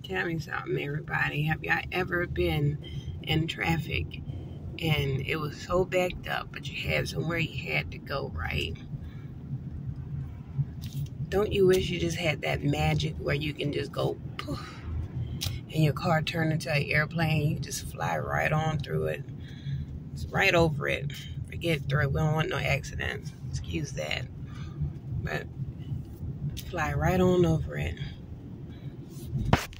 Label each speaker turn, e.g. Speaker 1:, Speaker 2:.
Speaker 1: Tell me something, everybody. Have y'all ever been in traffic and it was so backed up, but you had somewhere you had to go, right? Don't you wish you just had that magic where you can just go poof and your car turn into an airplane? You just fly right on through it. It's right over it. Forget through it. We don't want no accidents. Excuse that. But fly right on over it.